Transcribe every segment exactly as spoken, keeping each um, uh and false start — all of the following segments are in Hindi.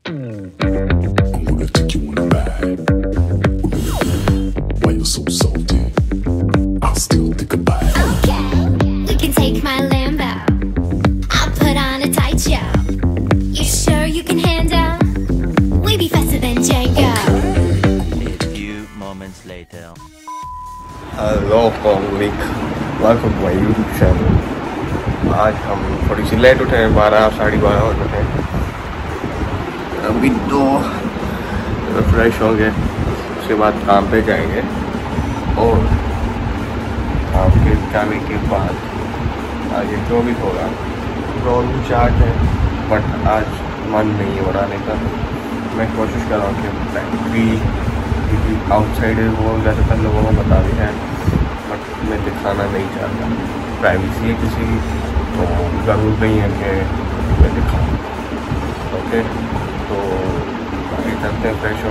Hello public, welcome to my YouTube channel. आज हम थोड़ी सी लेट उठे हैं, बारह साढ़े बारह हो गए हैं। अभी तो फ्रेश होंगे, उसके बाद काम पे जाएंगे और काम के जाने के बाद आगे जो भी होगा रोल चार्ट है, बट आज मन नहीं हो रहा नहीं का। मैं कोशिश कर रहा हूँ कि फैक्ट्री आउटसाइड है वो ज़्यादातर लोगों को बता भी है, बट मैं दिखाना नहीं चाहता। प्राइवेसी है किसी की, तो ज़रूर नहीं है कि मैं दिखाऊँ। ओके, तो आगे चलते हैं फ्रेश हो।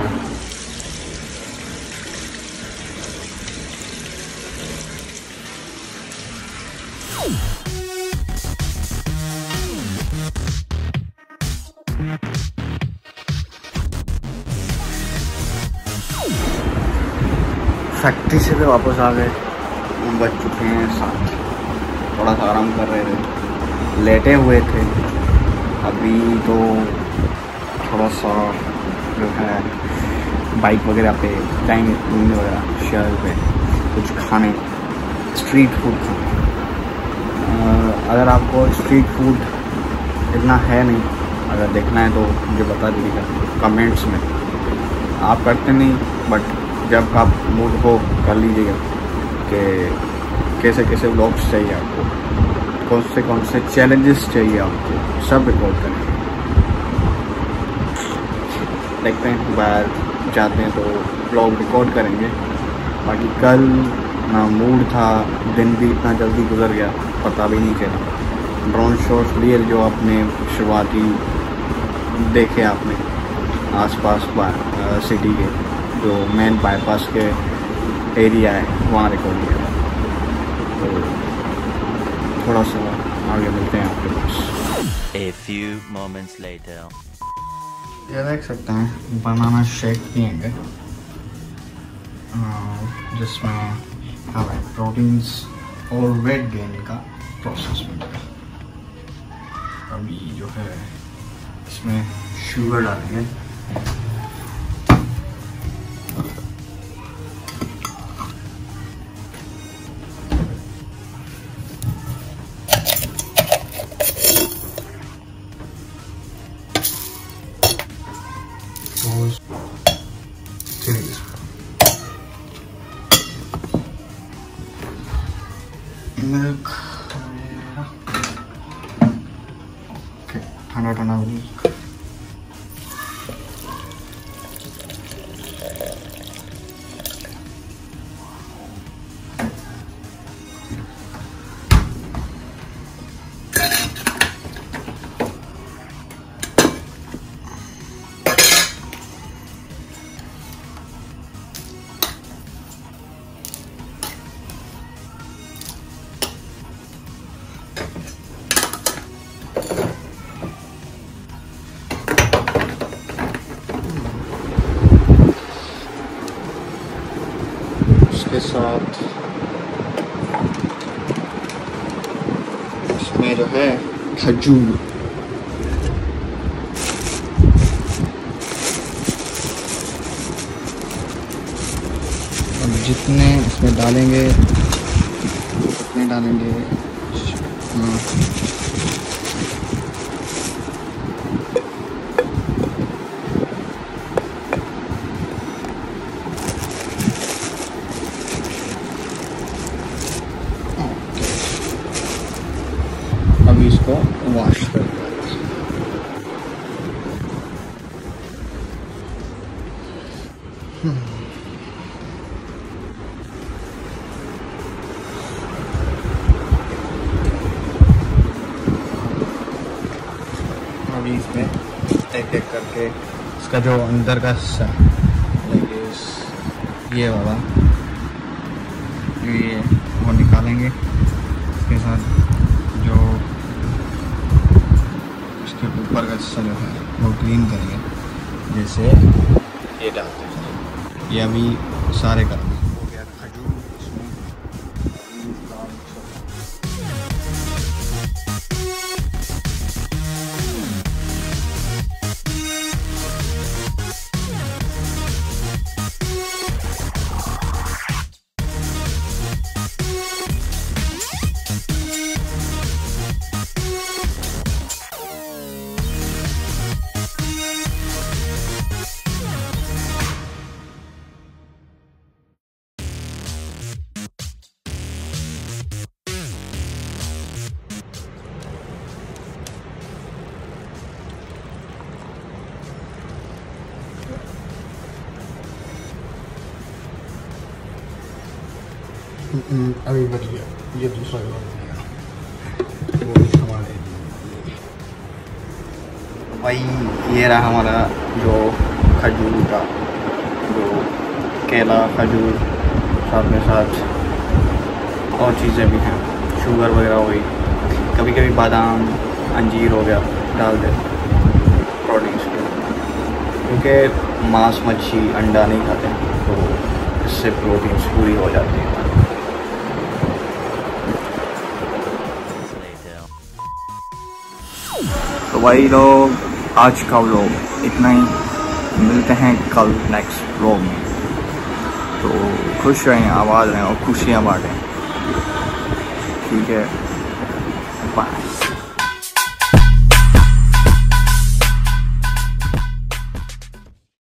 फैक्ट्री से भी वापस आ गए, बज चुके हैं साथ। थोड़ा सा आराम कर रहे थे, लेटे हुए थे। अभी तो थोड़ा सा जो है बाइक वगैरह पे जाएंगे घूमने वगैरह, शहर पे कुछ खाने, स्ट्रीट फूड खाने। अगर आपको स्ट्रीट फूड इतना है नहीं, अगर देखना है तो मुझे बता दीजिएगा कमेंट्स में। आप करते नहीं, बट जब आप मूड को कर लीजिएगा कि कैसे कैसे व्लॉग्स चाहिए आपको, कौन से कौन से चैलेंजेस चाहिए आपको, सब रिकॉर्ड करेंगे। देखते हैं बाहर जाते हैं तो व्लॉग रिकॉर्ड करेंगे। बाकी कल ना मूड था, दिन भी इतना जल्दी गुजर गया पता भी नहीं चला। ड्रोन शॉट्स लिए जो आपने शुरुआती देखे आपने आसपास सिटी के जो मेन बाईपास के एरिया है वहाँ रिकॉर्ड किया। तो थोड़ा सा आगे मिलते हैं आपके पास। A few moments later. ये देख सकते हैं बनाना शेक पिएंगे जिसमें हमें प्रोटीन्स और वेट गेन का प्रोसेस मिलेगा। अभी जो है इसमें शुगर डालेंगे। मिल्क, ठंडा ठंडा मिल्क। के साथ इसमें जो है खजूर, अब जितने इसमें डालेंगे उतने डालेंगे। अभी इसको वॉश कर अभी इसमें एक एक करके इसका जो अंदर का हिस्सा ये वाला ये वो निकालेंगे। इसके साथ जो इसके ऊपर का हिस्सा जो है वो क्लीन करेंगे। जैसे ये डालते हैं, ये अभी सारे कर हो गया खजूर इसमें। अभी बढ़िया ये दूसरा वो हमारे भाई ये रहा हमारा जो खजूर का जो केला खजूर साथ में साथ और चीज़ें भी हैं, शुगर वगैरह हो गई, कभी कभी बादाम अंजीर हो गया डाल दे प्रोटीन्स के, क्योंकि मांस मच्छी अंडा नहीं खाते तो इससे प्रोटीन्स पूरी हो जाती है। तो भाई लोग आज का व्लॉग इतना ही, मिलते हैं कल नेक्स्ट व्लॉग में। तो खुश रहें, आबाद रहें और खुशियाँ बांटें। ठीक है, बाय।